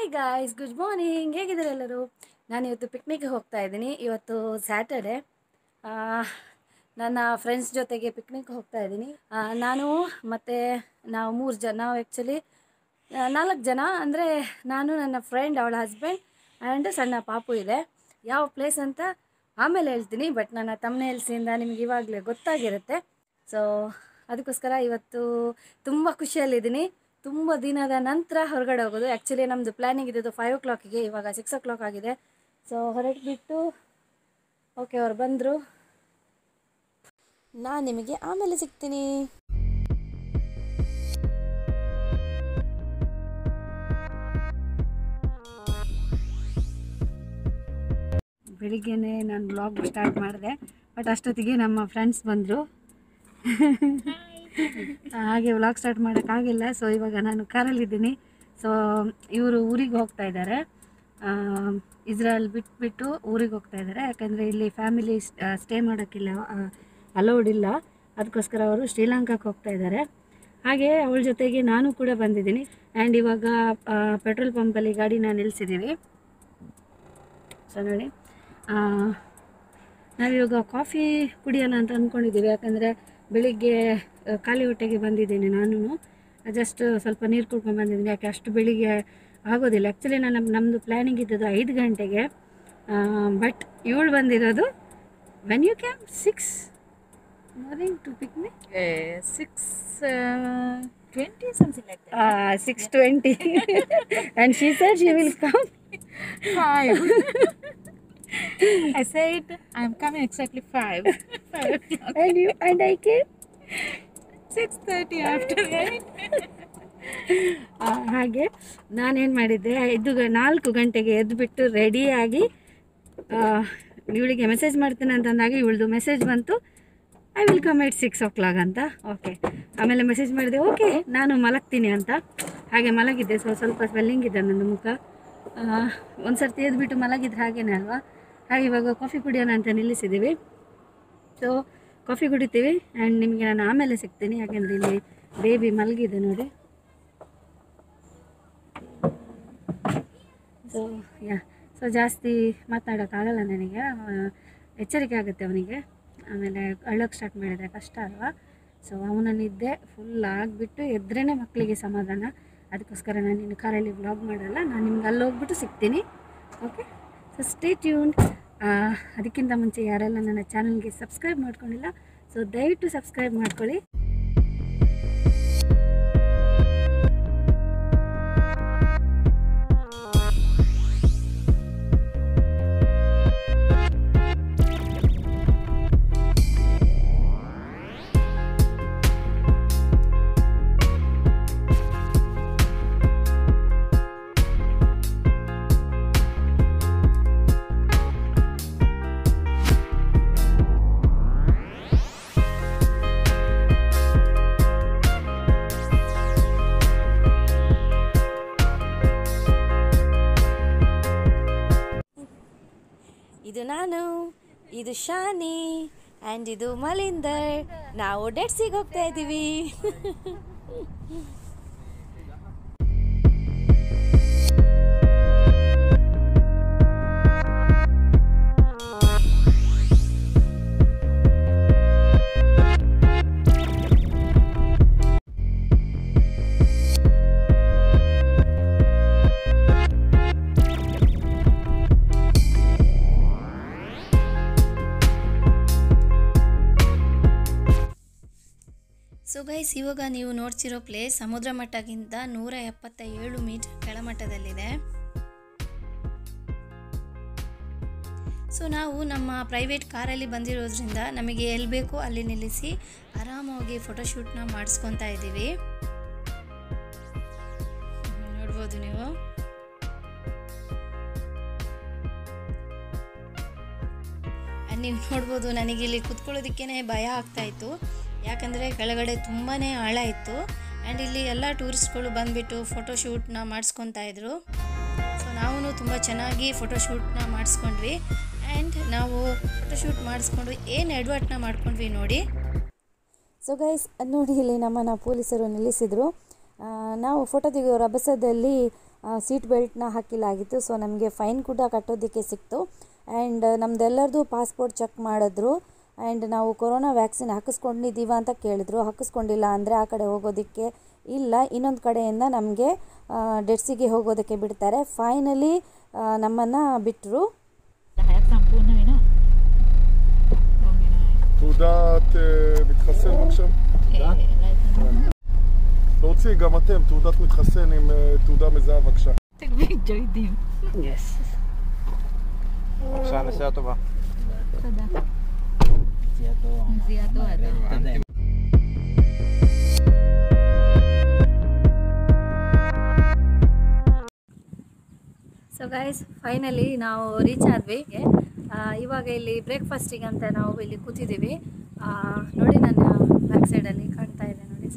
Guys, good morning. ಹೇಗಿದ್ದಾರೆ ಎಲ್ಲರೂ? ನಾನು ಇವತ್ತು ಪಿಕ್ನಿಕ್ಗೆ ಹೋಗ್ತಾ ಇದ್ದೀನಿ. ಇವತ್ತು ಸ್ಯಾಟರ್ಡೆ. ನನ್ನ ಫ್ರೆಂಡ್ಸ್ ಜೊತೆಗೆ ಪಿಕ್ನಿಕ್ ಹೋಗ್ತಾ ಇದ್ದೀನಿ. ನಾನು ಮತ್ತು ನಾವು 3 ಜನ, ನಾವು ಆ್ಯಕ್ಚುಲಿ 4 ಜನ. ಅಂದರೆ ನಾನು, ನನ್ನ ಫ್ರೆಂಡ್, ಅವಳ ಹಸ್ಬೆಂಡ್ ಆ್ಯಂಡ್ ಸಣ್ಣ ಪಾಪು ಇದೆ. ಯಾವ ಪ್ಲೇಸ್ ಅಂತ ಆಮೇಲೆ ಹೇಳ್ತೀನಿ, ಬಟ್ ನನ್ನ ಥಂಬ್ನೇಲ್ಸಿಂದ ನಿಮ್ಗೆ ಇವಾಗಲೇ ಗೊತ್ತಾಗಿರುತ್ತೆ. ಸೊ ಅದಕ್ಕೋಸ್ಕರ ಇವತ್ತು ತುಂಬ ಖುಷಿಯಲ್ಲಿದ್ದೀನಿ. ತುಂಬ ದಿನದ ನಂತರ ಹೊರಗಡೆ ಹೋಗೋದು. ಆ್ಯಕ್ಚುಲಿ ನಮ್ಮದು ಪ್ಲ್ಯಾನಿಂಗ್ ಇದ್ದದ್ದು 5 o'clockಗೆ, ಇವಾಗ 6 o'clock ಆಗಿದೆ. ಸೊ ಹೊರಟ್ಬಿಟ್ಟು ಓಕೆ, ಅವ್ರು ಬಂದರು. ನಾನು ನಿಮಗೆ ಆಮೇಲೆ ಸಿಗ್ತೀನಿ. ಬೆಳಿಗ್ಗೆನೇ ನಾನು ಬ್ಲಾಗ್ ಸ್ಟಾರ್ಟ್ ಮಾಡಿದೆ, ಬಟ್ ಅಷ್ಟೊತ್ತಿಗೆ ನಮ್ಮ ಫ್ರೆಂಡ್ಸ್ ಬಂದರು. ಹಾಗೆ ವ್ಲಾಗ್ ಸ್ಟಾರ್ಟ್ ಮಾಡೋಕ್ಕಾಗಿಲ್ಲ. ಸೊ ಇವಾಗ ನಾನು ಕಾರಲ್ಲಿದ್ದೀನಿ. ಸೊ ಇವರು ಊರಿಗೆ ಹೋಗ್ತಾ ಇದ್ದಾರೆ. ಇಸ್ರೇಲ್ ಬಿಟ್ಬಿಟ್ಟು ಊರಿಗೆ ಹೋಗ್ತಾ ಇದ್ದಾರೆ. ಯಾಕಂದರೆ ಇಲ್ಲಿ ಫ್ಯಾಮಿಲಿ ಸ್ಟೇ ಮಾಡೋಕ್ಕಿಲ್ಲ, ಅಲೌಡ್ ಇಲ್ಲ. ಅದಕ್ಕೋಸ್ಕರ ಅವರು ಶ್ರೀಲಂಕಾಕ್ಕೆ ಹೋಗ್ತಾ ಇದ್ದಾರೆ. ಹಾಗೆ ಅವಳ ಜೊತೆಗೆ ನಾನು ಕೂಡ ಬಂದಿದ್ದೀನಿ. ಆ್ಯಂಡ್ ಇವಾಗ ಪೆಟ್ರೋಲ್ ಪಂಪಲ್ಲಿ ಗಾಡಿನ ನಿಲ್ಲಿಸಿದ್ದೀವಿ. ಸೊ ನೋಡಿ, ನಾವಿವಾಗ ಕಾಫಿ ಕುಡಿಯೋಣ ಅಂತ ಅಂದ್ಕೊಂಡಿದ್ದೀವಿ. ಯಾಕಂದರೆ ಬೆಳಿಗ್ಗೆ ಖಾಲಿ ಹೊಟ್ಟೆಗೆ ಬಂದಿದ್ದೀನಿ. ನಾನು ಜಸ್ಟ್ ಸ್ವಲ್ಪ ನೀರು ಕುಡ್ಕೊಂಡು ಬಂದಿದ್ದೀನಿ. ಯಾಕೆ ಅಷ್ಟು ಬೆಳಿಗ್ಗೆ ಆಗೋದಿಲ್ಲ. ಆ್ಯಕ್ಚುಲಿ ನಮ್ಮದು ಪ್ಲ್ಯಾನಿಂಗ್ ಇದ್ದದ್ದು 5 ಗಂಟೆಗೆ, ಬಟ್ ಇವಳು ಬಂದಿರೋದು when you came 6 morning to picnic 6:20 something like that. 6:20 and she said she will come 5. I said I'm coming exactly 5 o'clock. and I came 6:30 after that. ಹಾಗೆ ನಾನೇನು ಮಾಡಿದ್ದೆ, 4 ಗಂಟೆಗೆ ಎದ್ದುಬಿಟ್ಟು ರೆಡಿಯಾಗಿ ಇವಳಿಗೆ ಮೆಸೇಜ್ ಮಾಡ್ತೇನೆ ಅಂತಂದಾಗ ಇವಳದು ಮೆಸೇಜ್ ಬಂತು, I will come at 6 o'clock ಅಂತ. ಓಕೆ, ಆಮೇಲೆ ಮೆಸೇಜ್ ಮಾಡಿದೆ, ಓಕೆ ನಾನು ಮಲಗ್ತೀನಿ ಅಂತ. ಹಾಗೆ ಮಲಗಿದ್ದೆ. ಸ್ವಲ್ಪ ಸ್ವೆಲ್ಲಿಂಗ್ ಇದೆ ನನ್ನ ಮುಖ. ಒಂದು ಸರ್ತಿ ಎದ್ಬಿಟ್ಟು ಮಲಗಿದ್ರೆ ಹಾಗೇನೆ ಅಲ್ವಾ. ಹಾಗೆ ಇವಾಗ ಕಾಫಿ ಕುಡಿಯೋಣ ಅಂತ ನಿಲ್ಲಿಸಿದ್ದೀವಿ. ಸೊ ಕಾಫಿ ಕುಡಿತೀವಿ ಆ್ಯಂಡ್ ನಿಮಗೆ ನಾನು ಆಮೇಲೆ ಸಿಗ್ತೀನಿ. ಯಾಕೆಂದರೆ ಇಲ್ಲಿ ಬೇಬಿ ಮಲಗಿದೆ ನೋಡಿ. ಸೊ ಜಾಸ್ತಿ ಮಾತನಾಡೋಕ್ಕಾಗಲ್ಲ ನನಗೆ, ಎಚ್ಚರಿಕೆ ಆಗುತ್ತೆ ಅವನಿಗೆ. ಆಮೇಲೆ ಅಳ್ಳೋಕ್ಕೆ ಸ್ಟಾರ್ಟ್ ಮಾಡಿದರೆ ಕಷ್ಟ ಅಲ್ವಾ. ಸೊ ಅವನನ್ನಿದ್ದೆ ಫುಲ್ ಆಗಿಬಿಟ್ಟು ಎದ್ರೇ ಮಕ್ಕಳಿಗೆ ಸಮಾಧಾನ. ಅದಕ್ಕೋಸ್ಕರ ನಾನು ಇನ್ನು ಕಾರಲ್ಲಿ ವ್ಲಾಗ್ ಮಾಡಲ್ಲ. ನಾನು ನಿಮ್ಗೆ ಅಲ್ಲಿ ಹೋಗ್ಬಿಟ್ಟು ಸಿಗ್ತೀನಿ. Okay, so stay tuned. ಅದಕ್ಕಿಂತ ಮುಂಚೆ ಯಾರೆಲ್ಲ ನನ್ನ ಚಾನಲ್ಗೆ ಸಬ್ಸ್ಕ್ರೈಬ್ ಮಾಡ್ಕೊಂಡಿಲ್ಲ, ಸೊ ದಯವಿಟ್ಟು ಸಬ್ಸ್ಕ್ರೈಬ್ ಮಾಡ್ಕೊಳ್ಳಿ. ಇದು ನಾನು, ಇದು ಶಾನಿ ಆ್ಯಂಡ್ ಇದು ಮಲಿಂದರ್. ನಾವು ಡೆಟ್ಸಿಗೆ ಹೋಗ್ತಾ ಇದ್ದೀವಿ. ಸೊ ಗೈಸ್, ಇವಾಗ ನೀವು ನೋಡ್ತಿರೋ ಪ್ಲೇಸ್ ಸಮುದ್ರ ಮಟ್ಟಕ್ಕಿಂತ 177 ಮೀಟರ್ ಕೆಳಮಟ್ಟದಲ್ಲಿದೆ. ಸೊ ನಾವು ನಮ್ಮ ಪ್ರೈವೇಟ್ ಕಾರಲ್ಲಿ ಬಂದಿರೋದ್ರಿಂದ ನಮಗೆ ಎಲ್ಲಿ ಬೇಕೋ ಅಲ್ಲಿ ನಿಲ್ಲಿಸಿ ಆರಾಮಾಗಿ ಫೋಟೋಶೂಟ್ನ ಮಾಡಿಸ್ಕೊತಾ ಇದ್ದೀವಿ. ನೋಡ್ಬೋದು ನೀವು. ನೀವು ನೋಡ್ಬೋದು, ನನಗೆ ಇಲ್ಲಿ ಕುತ್ಕೊಳ್ಳೋದಕ್ಕೇ ಭಯ ಆಗ್ತಾಯಿತ್ತು. ಯಾಕಂದರೆ ಕೆಳಗಡೆ ತುಂಬಾ ಆಳ ಇತ್ತು. ಆ್ಯಂಡ್ ಇಲ್ಲಿ ಎಲ್ಲ ಟೂರಿಸ್ಟ್ಗಳು ಬಂದುಬಿಟ್ಟು ಫೋಟೋಶೂಟ್ನ ಮಾಡಿಸ್ಕೊತಾ ಇದ್ರು. ಸೊ ನಾವು ತುಂಬ ಚೆನ್ನಾಗಿ ಫೋಟೋಶೂಟ್ನ ಮಾಡಿಸ್ಕೊಂಡ್ವಿ. ಆ್ಯಂಡ್ ನಾವು ಫೋಟೋಶೂಟ್ ಮಾಡಿಸ್ಕೊಂಡು ಏನು ಎಡ್ವರ್ಟ್ನ ಮಾಡ್ಕೊಂಡ್ವಿ ನೋಡಿ. ಸೊ ಗೈಸ್ ನೋಡಿ, ಇಲ್ಲಿ ನಮ್ಮನ್ನು ಪೊಲೀಸರು ನಿಲ್ಲಿಸಿದರು. ನಾವು ಫೋಟೋ ತೆಗೆಯೋ ರಭಸದಲ್ಲಿ ಸೀಟ್ ಬೆಲ್ಟ್ನ ಹಾಕಿಲಾಗಿತ್ತು. ಸೊ ನಮಗೆ ಫೈನ್ ಕೂಡ ಕಟ್ಟೋದಕ್ಕೆ ಸಿಕ್ತು. ಆ್ಯಂಡ್ ನಮ್ಮದೆಲ್ಲರದು ಪಾಸ್ಪೋರ್ಟ್ ಚೆಕ್ ಮಾಡಿದ್ರು. ಆ್ಯಂಡ್ ನಾವು ಕೊರೋನಾ ವ್ಯಾಕ್ಸಿನ್ ಹಾಕಿಸ್ಕೊಂಡಿದ್ದೀವ ಅಂತ ಕೇಳಿದ್ರು. ಹಾಕಿಸ್ಕೊಂಡಿಲ್ಲ ಅಂದರೆ ಆ ಕಡೆ ಹೋಗೋದಕ್ಕೆ ಇಲ್ಲ, ಇನ್ನೊಂದು ಕಡೆಯಿಂದ ನಮಗೆ ಡೆಡ್-ಸೀಗೆ ಹೋಗೋದಕ್ಕೆ ಬಿಡ್ತಾರೆ. ಫೈನಲಿ ನಮ್ಮನ್ನು ಬಿಟ್ಟರು. תעודת מתחסן בבקשה. להוציא גם אתם תעודת מתחסן עם תעודה מזהה בבקשה. Yes. בבקשה, נסיעה טובה. תודה. נסיעה טובה. ಸೊ ಗೈಸ್, ಫೈನಲಿ ನಾವು ರೀಚ್ ಆದ್ವಿ. ಇವಾಗ ಇಲ್ಲಿ ಬ್ರೇಕ್ಫಾಸ್ಟಿಗೆ ಅಂತ ನಾವು ಇಲ್ಲಿ ಕೂತಿದ್ದೀವಿ. ನೋಡಿ, ನನ್ನ ಬ್ಯಾಕ್ ಸೈಡಲ್ಲಿ ಕಾಣ್ತಾ ಇದೆ ನೋಡಿ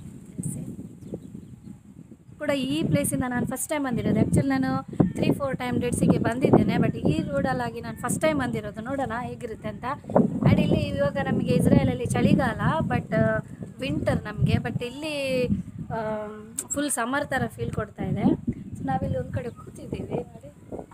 ಕೂಡ. ಈ ಪ್ಲೇಸಿಂದ ನಾನು ಫಸ್ಟ್ ಟೈಮ್ ಬಂದಿರೋದು. ಆ್ಯಕ್ಚುಲಿ ನಾನು 3-4 ಟೈಮ್ ಡೆಡ್-ಸೀಗೆ ಬಂದಿದ್ದೇನೆ, ಬಟ್ ಈ ರೋಡಲ್ಲಾಗಿ ನಾನು ಫಸ್ಟ್ ಟೈಮ್ ಬಂದಿರೋದು. ನೋಡೋಣ ಹೇಗಿರುತ್ತೆ ಅಂತ. ಆ್ಯಂಡ್ ಇಲ್ಲಿ ಇವಾಗ ನಮಗೆ ಇಸ್ರೇಲಲ್ಲಿ ಚಳಿಗಾಲ, ಬಟ್ ವಿಂಟರ್ ನಮಗೆ. ಬಟ್ ಇಲ್ಲಿ ಫುಲ್ ಸಮ್ಮರ್ ಥರ ಫೀಲ್ ಕೊಡ್ತಾ ಇದೆ. ಸೊ ನಾವಿಲ್ಲಿ ಒಂದು ಕಡೆ ಕೂತಿದ್ದೀವಿ ನೋಡಿ.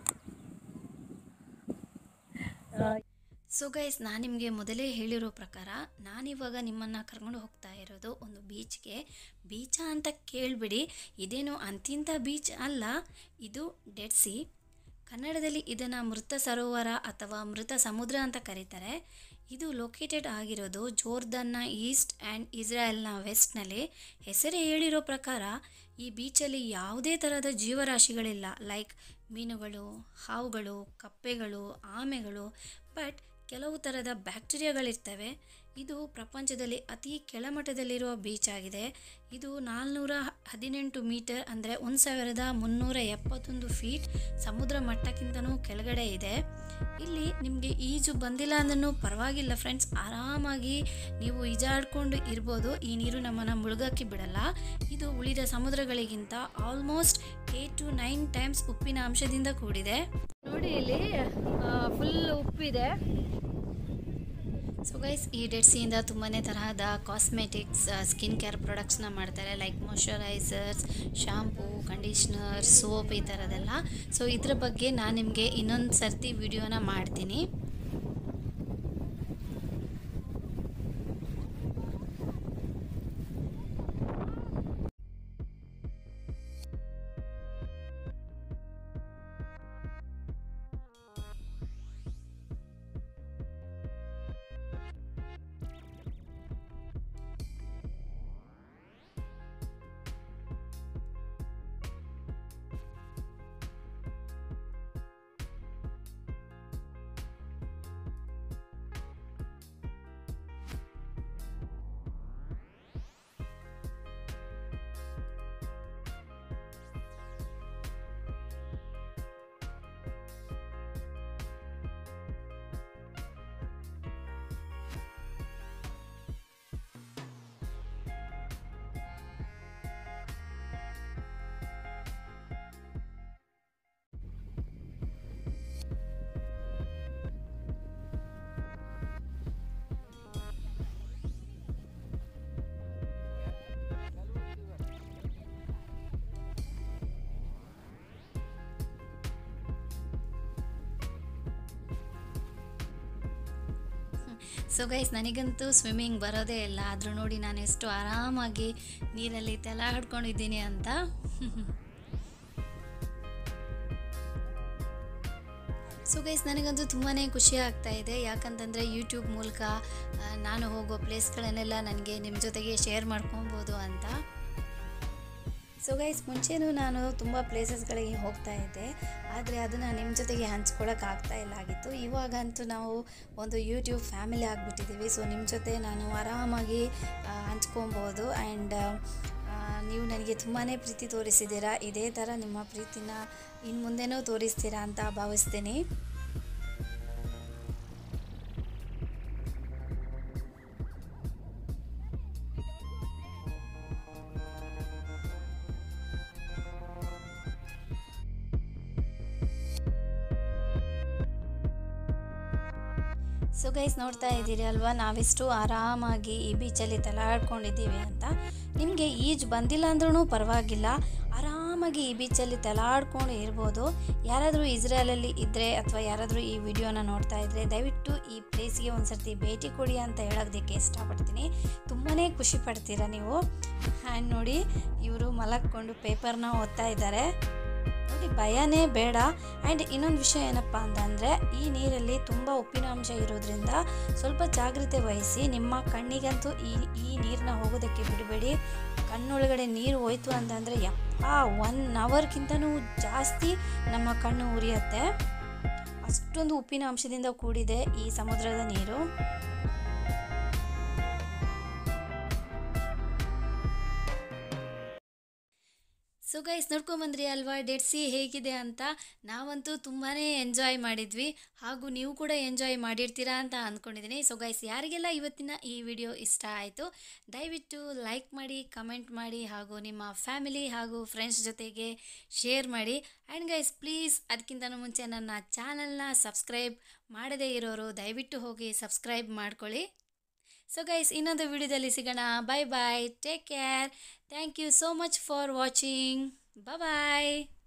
ಸೊ ಗೈಸ್, ನಾನು ನಿಮಗೆ ಮೊದಲೇ ಹೇಳಿರೋ ಪ್ರಕಾರ ನಾನಿವಾಗ ನಿಮ್ಮನ್ನು ಕರ್ಕೊಂಡು ಹೋಗ್ತಾ ಇರೋದು ಒಂದು ಬೀಚ್ಗೆ. ಬೀಚಾ ಅಂತ ಕೇಳಿಬಿಡಿ, ಇದೇನು ಅಂತಿಂಥ ಬೀಚ್ ಅಲ್ಲ, ಇದು ಡೆಡ್-ಸೀ. ಕನ್ನಡದಲ್ಲಿ ಇದನ್ನು ಮೃತ ಸರೋವರ ಅಥವಾ ಮೃತ ಸಮುದ್ರ ಅಂತ ಕರೀತಾರೆ. ಇದು ಲೊಕೇಟೆಡ್ ಆಗಿರೋದು ಜೋರ್ದನ್ನ ಈಸ್ಟ್ ಆ್ಯಂಡ್ ಇಸ್ರಾಯೆಲ್ನ ವೆಸ್ಟ್ನಲ್ಲಿ. ಹೆಸರೇ ಹೇಳಿರೋ ಪ್ರಕಾರ ಈ ಬೀಚಲ್ಲಿ ಯಾವುದೇ ಥರದ ಜೀವರಾಶಿಗಳಿಲ್ಲ, ಲೈಕ್ ಮೀನುಗಳು, ಹಾವುಗಳು, ಕಪ್ಪೆಗಳು, ಆಮೆಗಳು. ಬಟ್ ಕೆಲವು ಥರದ ಬ್ಯಾಕ್ಟೀರಿಯಾಗಳಿರ್ತವೆ. ಇದು ಪ್ರಪಂಚದಲ್ಲಿ ಅತಿ ಕೆಳಮಟ್ಟದಲ್ಲಿರುವ ಬೀಚ್ ಆಗಿದೆ. ಇದು 418 ಮೀಟರ್ ಅಂದರೆ 1371 ಫೀಟ್ ಸಮುದ್ರ ಮಟ್ಟಕ್ಕಿಂತನೂ ಕೆಳಗಡೆ ಇದೆ. ಇಲ್ಲಿ ನಿಮಗೆ ಈಜು ಬಂದಿಲ್ಲ ಅಂದ್ರೂ ಪರವಾಗಿಲ್ಲ ಫ್ರೆಂಡ್ಸ್, ಆರಾಮಾಗಿ ನೀವು ಈಜಾಡ್ಕೊಂಡು ಇರ್ಬೋದು. ಈ ನೀರು ನಮ್ಮನ್ನು ಮುಳುಗಕ್ಕೆ ಬಿಡಲ್ಲ. ಇದು ಉಳಿದ ಸಮುದ್ರಗಳಿಗಿಂತ ಆಲ್ಮೋಸ್ಟ್ 8 to 9 ಟೈಮ್ಸ್ ಉಪ್ಪಿನ ಅಂಶದಿಂದ ಕೂಡಿದೆ. ನೋಡಿ, ಇಲ್ಲಿ ಫುಲ್ ಉಪ್ಪಿದೆ. ಸೊ ಗೈಸ್, ಈ ಡೆಡ್-ಸೀಯಿಂದ ತುಂಬಾ ತರಹದ ಕಾಸ್ಮೆಟಿಕ್ಸ್, ಸ್ಕಿನ್ ಕೇರ್ ಪ್ರಾಡಕ್ಟ್ಸ್ನ ಮಾಡ್ತಾರೆ, like moisturisers, shampoo, conditioner, soap, ಈ ಥರದ್ದೆಲ್ಲ. ಸೊ ಇದ್ರ ಬಗ್ಗೆ ನಾನು ನಿಮಗೆ ಇನ್ನೊಂದು ಸರ್ತಿ ವಿಡಿಯೋನ ಮಾಡ್ತೀನಿ. ಸೊ ಗೈಸ್, ನನಗಂತೂ ಸ್ವಿಮ್ಮಿಂಗ್ ಬರೋದೇ ಇಲ್ಲ. ಆದರೂ ನೋಡಿ ನಾನು ಎಷ್ಟು ಆರಾಮಾಗಿ ನೀರಲ್ಲಿ ತೇಲಾಡ್ಕೊಂಡಿದ್ದೀನಿ ಅಂತ. ಸೊ ಗೈಸ್, ನನಗಂತೂ ತುಂಬಾ ಖುಷಿ ಆಗ್ತಾ ಇದೆ. ಯಾಕಂತಂದರೆ ಯೂಟ್ಯೂಬ್ ಮೂಲಕ ನಾನು ಹೋಗೋ ಪ್ಲೇಸ್ಗಳನ್ನೆಲ್ಲ ನನಗೆ ನಿಮ್ಮ ಜೊತೆಗೆ ಶೇರ್ ಮಾಡ್ಕೊಬೋದು ಅಂತ. ಸೊ ಗೈಸ್, ಮುಂಚೆನೂ ನಾನು ತುಂಬ ಪ್ಲೇಸಸ್ಗಳಿಗೆ ಹೋಗ್ತಾ ಇದ್ದೆ, ಆದರೆ ಅದನ್ನು ನಿಮ್ಮ ಜೊತೆಗೆ ಹಂಚ್ಕೊಳ್ಳೋಕ್ಕಾಗ್ತಾ ಇಲ್ಲ ಆಗಿತ್ತು. ಇವಾಗಂತೂ ನಾವು ಒಂದು ಯೂಟ್ಯೂಬ್ ಫ್ಯಾಮಿಲಿ ಆಗಿಬಿಟ್ಟಿದ್ದೀವಿ. ಸೊ ನಿಮ್ಮ ಜೊತೆ ನಾನು ಆರಾಮಾಗಿ ಹಂಚ್ಕೊಬೋದು. ಆ್ಯಂಡ್ ನೀವು ನನಗೆ ತುಂಬಾ ಪ್ರೀತಿ ತೋರಿಸಿದ್ದೀರಾ. ಇದೇ ಥರ ನಿಮ್ಮ ಪ್ರೀತಿನ ಇನ್ನು ಮುಂದೆನೂ ತೋರಿಸ್ತೀರಾ ಅಂತ ಭಾವಿಸ್ತೀನಿ. ಸೊ ಗೈಸ್, ನೋಡ್ತಾ ಇದ್ದೀರಿ ಅಲ್ವಾ, ನಾವೆಷ್ಟು ಆರಾಮಾಗಿ ಈ ಬೀಚಲ್ಲಿ ತಲಾಡ್ಕೊಂಡಿದ್ದೀವಿ ಅಂತ. ನಿಮಗೆ ಈಜು ಬಂದಿಲ್ಲ ಅಂದ್ರೂ ಪರವಾಗಿಲ್ಲ, ಆರಾಮ ಆರಾಮಾಗಿ ಈ ಬೀಚಲ್ಲಿ ತಲಾಡ್ಕೊಂಡು ಇರ್ಬೋದು. ಯಾರಾದರೂ ಇಸ್ರೇಲಲ್ಲಿ ಇದ್ದರೆ ಅಥವಾ ಯಾರಾದರೂ ಈ ವಿಡಿಯೋನ ನೋಡ್ತಾ ಇದ್ದರೆ ದಯವಿಟ್ಟು ಈ ಪ್ಲೇಸ್ಗೆ ಒಂದು ಸರ್ತಿ ಭೇಟಿ ಕೊಡಿ ಅಂತ ಹೇಳೋದಕ್ಕೆ ಇಷ್ಟಪಡ್ತೀನಿ. ತುಂಬಾ ಖುಷಿ ಪಡ್ತೀರಾ ನೀವು. ಆ್ಯಂಡ್ ನೋಡಿ, ಇವರು ಮಲಕ್ಕೊಂಡು ಪೇಪರ್ನ ಓದ್ತಾ ಇದ್ದಾರೆ. ನೋಡಿ, ಭಯನೇ ಬೇಡ. ಆ್ಯಂಡ್ ಇನ್ನೊಂದು ವಿಷಯ ಏನಪ್ಪ ಅಂತಂದರೆ, ಈ ನೀರಲ್ಲಿ ತುಂಬ ಉಪ್ಪಿನಾಂಶ ಇರೋದ್ರಿಂದ ಸ್ವಲ್ಪ ಜಾಗ್ರತೆ ವಹಿಸಿ. ನಿಮ್ಮ ಕಣ್ಣಿಗಂತೂ ಈ ನೀರನ್ನ ಹೋಗೋದಕ್ಕೆ ಬಿಡಬೇಡಿ. ಕಣ್ಣೊಳಗಡೆ ನೀರು ಹೋಯ್ತು ಅಂತಂದರೆ 1 ಅವರ್ಗಿಂತನೂ ಜಾಸ್ತಿ ನಮ್ಮ ಕಣ್ಣು ಉರಿಯುತ್ತೆ. ಅಷ್ಟೊಂದು ಉಪ್ಪಿನ ಅಂಶದಿಂದ ಕೂಡಿದೆ ಈ ಸಮುದ್ರದ ನೀರು. ಸೊ ಗೈಸ್, ನೋಡ್ಕೊಂಬಂದ್ರಿ ಅಲ್ವಾ ಡೆಡ್ ಸಿ ಹೇಗಿದೆ ಅಂತ. ನಾವಂತೂ ತುಂಬಾ ಎಂಜಾಯ್ ಮಾಡಿದ್ವಿ, ಹಾಗೂ ನೀವು ಕೂಡ ಎಂಜಾಯ್ ಮಾಡಿರ್ತೀರಾ ಅಂತ ಅಂದ್ಕೊಂಡಿದ್ದೀನಿ. ಸೊ ಗೈಸ್, ಯಾರಿಗೆಲ್ಲ ಇವತ್ತಿನ ಈ ವಿಡಿಯೋ ಇಷ್ಟ ಆಯಿತು ದಯವಿಟ್ಟು ಲೈಕ್ ಮಾಡಿ, ಕಮೆಂಟ್ ಮಾಡಿ, ಹಾಗೂ ನಿಮ್ಮ ಫ್ಯಾಮಿಲಿ ಹಾಗೂ ಫ್ರೆಂಡ್ಸ್ ಜೊತೆಗೆ ಶೇರ್ ಮಾಡಿ. ಆ್ಯಂಡ್ ಗೈಸ್, ಪ್ಲೀಸ್ ಅದಕ್ಕಿಂತ ಮುಂಚೆ ನನ್ನ ಚಾನಲ್ನ ಸಬ್ಸ್ಕ್ರೈಬ್ ಮಾಡದೇ ಇರೋರು ದಯವಿಟ್ಟು ಹೋಗಿ ಸಬ್ಸ್ಕ್ರೈಬ್ ಮಾಡ್ಕೊಳ್ಳಿ. ಸೊ ಗೈಸ್, ಇನ್ನೊಂದು ವಿಡಿಯೋದಲ್ಲಿ ಸಿಗೋಣ. Bye bye, take care, thank you so much for watching. Bye.